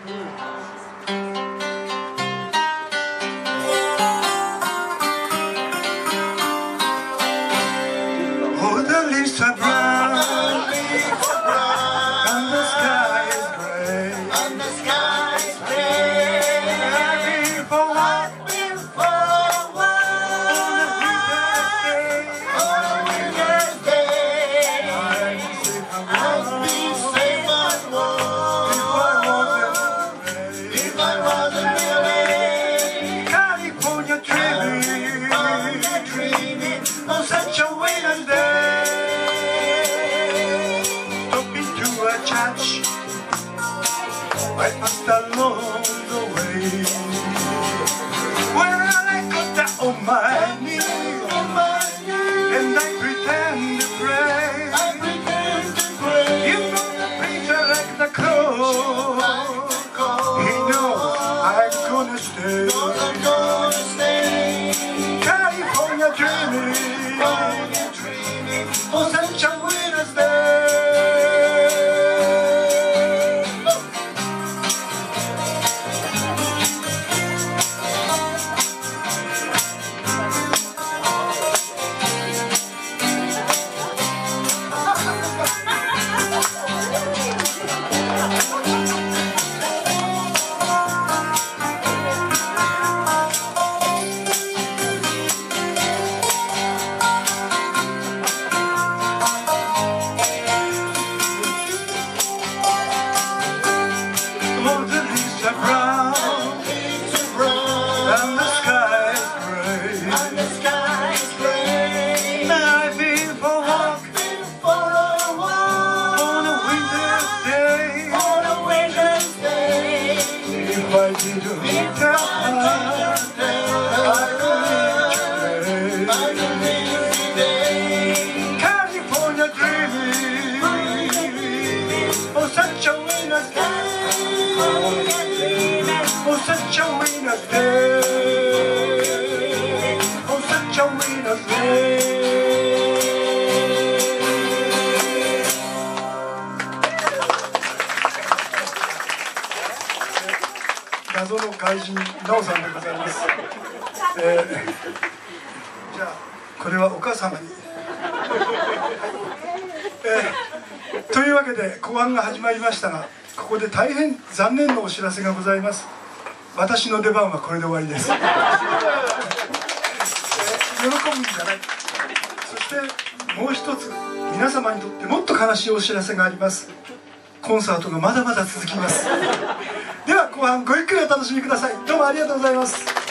I passed along the way where I got down on my knees and I pretend to pray. You know the preacher like the crow. He knows I'm gonna stay. California dreaming for such a winter's day. California dreaming for such a winter's day, for such a winter's day, for such a winter's day. 謎の外人なおさんでございます。じゃあこれはお母様に、というわけで後半が始まりましたが、ここで大変残念なお知らせがございます。私の出番はこれで終わりです。喜ぶんじゃない。そしてもう一つ皆様にとってもっと悲しいお知らせがあります。コンサートがまだまだ続きます。では後半ごゆっくりお楽しみください。どうもありがとうございます。